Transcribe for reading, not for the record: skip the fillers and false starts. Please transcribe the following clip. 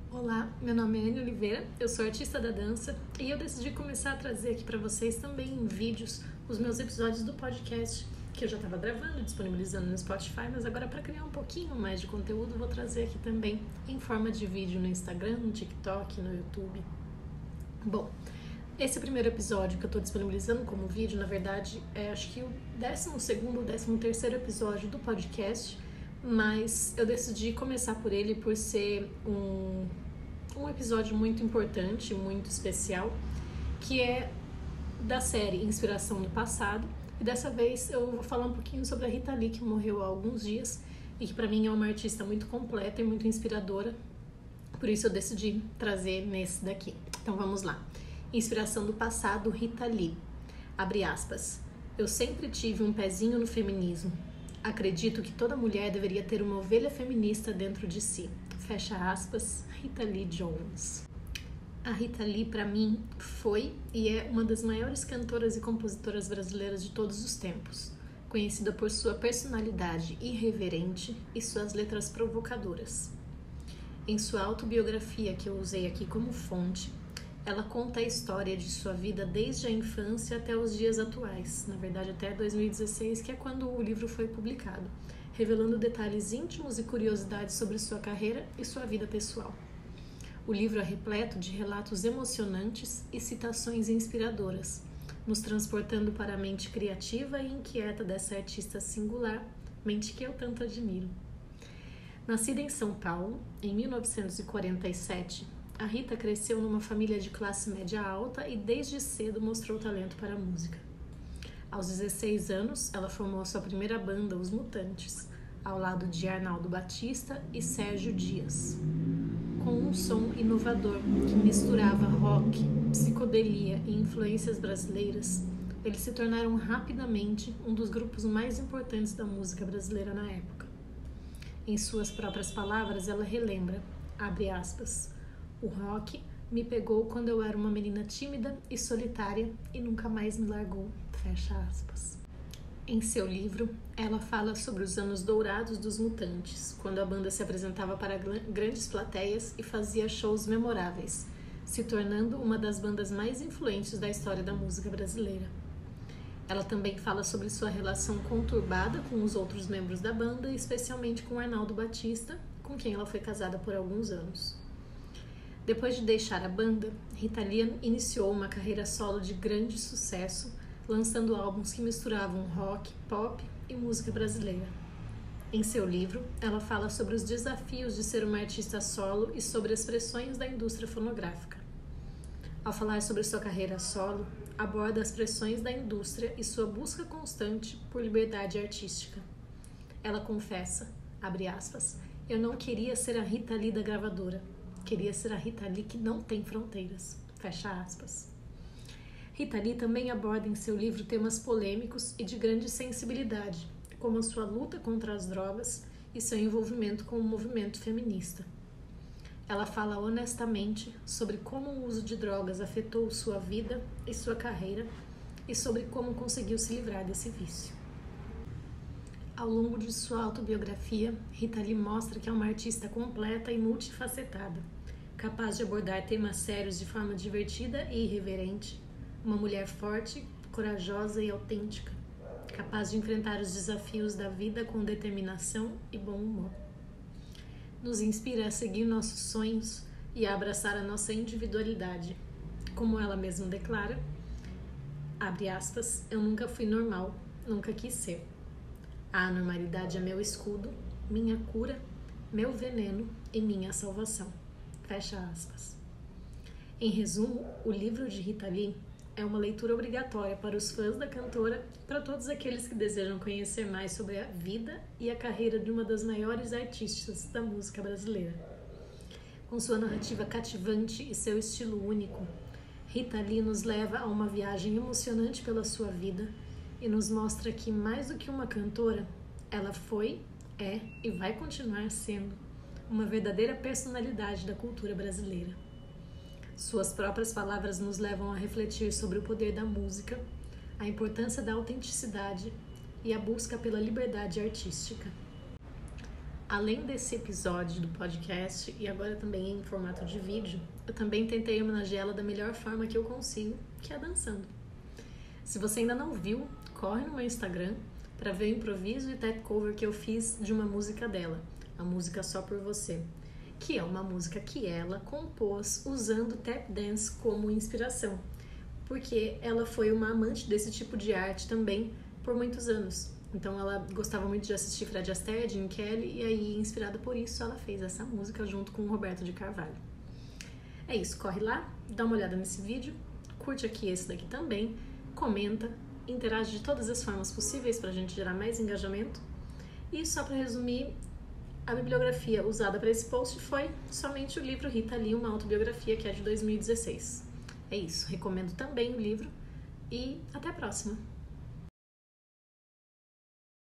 Olá, meu nome é Anne Oliveira, eu sou artista da dança e eu decidi começar a trazer aqui para vocês também em vídeos os meus episódios do podcast que eu já estava gravando e disponibilizando no Spotify, mas agora para criar um pouquinho mais de conteúdo vou trazer aqui também em forma de vídeo no Instagram, no TikTok, no YouTube. Bom, esse primeiro episódio que eu estou disponibilizando como vídeo, na verdade, é acho que o 12º ou 13º episódio do podcast, mas eu decidi começar por ele por ser um episódio muito importante, muito especial, que é da série Inspiração do Passado. E dessa vez eu vou falar um pouquinho sobre a Rita Lee, que morreu há alguns dias e que para mim é uma artista muito completa e muito inspiradora. Por isso eu decidi trazer nesse daqui. Então vamos lá. Inspiração do Passado, Rita Lee. Abre aspas. Eu sempre tive um pezinho no feminismo. Acredito que toda mulher deveria ter uma ovelha feminista dentro de si. Fecha aspas, Rita Lee Jones. A Rita Lee, para mim, foi e é uma das maiores cantoras e compositoras brasileiras de todos os tempos, conhecida por sua personalidade irreverente e suas letras provocadoras. Em sua autobiografia, que eu usei aqui como fonte, ela conta a história de sua vida desde a infância até os dias atuais, na verdade até 2016, que é quando o livro foi publicado, revelando detalhes íntimos e curiosidades sobre sua carreira e sua vida pessoal. O livro é repleto de relatos emocionantes e citações inspiradoras, nos transportando para a mente criativa e inquieta dessa artista singular, mente que eu tanto admiro. Nascida em São Paulo, em 1947, a Rita cresceu numa família de classe média alta e desde cedo mostrou talento para a música. Aos 16 anos, ela formou a sua primeira banda, Os Mutantes, ao lado de Arnaldo Batista e Sérgio Dias. Com um som inovador que misturava rock, psicodelia e influências brasileiras, eles se tornaram rapidamente um dos grupos mais importantes da música brasileira na época. Em suas próprias palavras, ela relembra, abre aspas, o rock me pegou quando eu era uma menina tímida e solitária e nunca mais me largou, fecha aspas. Em seu livro, ela fala sobre os anos dourados dos Mutantes, quando a banda se apresentava para grandes plateias e fazia shows memoráveis, se tornando uma das bandas mais influentes da história da música brasileira. Ela também fala sobre sua relação conturbada com os outros membros da banda, especialmente com Arnaldo Batista, com quem ela foi casada por alguns anos. Depois de deixar a banda, Rita Lee iniciou uma carreira solo de grande sucesso, lançando álbuns que misturavam rock, pop e música brasileira. Em seu livro, ela fala sobre os desafios de ser uma artista solo e sobre as pressões da indústria fonográfica. Ao falar sobre sua carreira solo, aborda as pressões da indústria e sua busca constante por liberdade artística. Ela confessa, abre aspas, eu não queria ser a Rita Lee da gravadora. Queria ser a Rita Lee que não tem fronteiras. Fecha aspas. Rita Lee também aborda em seu livro temas polêmicos e de grande sensibilidade, como a sua luta contra as drogas e seu envolvimento com o movimento feminista. Ela fala honestamente sobre como o uso de drogas afetou sua vida e sua carreira e sobre como conseguiu se livrar desse vício. Ao longo de sua autobiografia, Rita Lee mostra que é uma artista completa e multifacetada, capaz de abordar temas sérios de forma divertida e irreverente, uma mulher forte, corajosa e autêntica, capaz de enfrentar os desafios da vida com determinação e bom humor. Nos inspira a seguir nossos sonhos e a abraçar a nossa individualidade. Como ela mesma declara, abre aspas, eu nunca fui normal, nunca quis ser. A anormalidade é meu escudo, minha cura, meu veneno e minha salvação. Fecha aspas. Em resumo, o livro de Rita Lee é uma leitura obrigatória para os fãs da cantora e para todos aqueles que desejam conhecer mais sobre a vida e a carreira de uma das maiores artistas da música brasileira. Com sua narrativa cativante e seu estilo único, Rita Lee nos leva a uma viagem emocionante pela sua vida e nos mostra que, mais do que uma cantora, ela foi, é e vai continuar sendo uma verdadeira personalidade da cultura brasileira. Suas próprias palavras nos levam a refletir sobre o poder da música, a importância da autenticidade e a busca pela liberdade artística. além desse episódio do podcast e agora também em formato de vídeo, eu também tentei homenageá-la da melhor forma que eu consigo, que é dançando. Se você ainda não viu, corre no meu Instagram para ver o improviso e tap cover que eu fiz de uma música dela, a música Só Por Você, que é uma música que ela compôs usando tap dance como inspiração, porque ela foi uma amante desse tipo de arte também por muitos anos. Então ela gostava muito de assistir Fred Astaire, Gene Kelly, e aí, inspirada por isso, ela fez essa música junto com o Roberto de Carvalho. É isso, corre lá, dá uma olhada nesse vídeo, curte aqui esse daqui também, comenta, interage de todas as formas possíveis pra gente gerar mais engajamento. E só para resumir, a bibliografia usada para esse post foi somente o livro Rita Lee, uma autobiografia, que é de 2016. É isso, recomendo também o livro e até a próxima!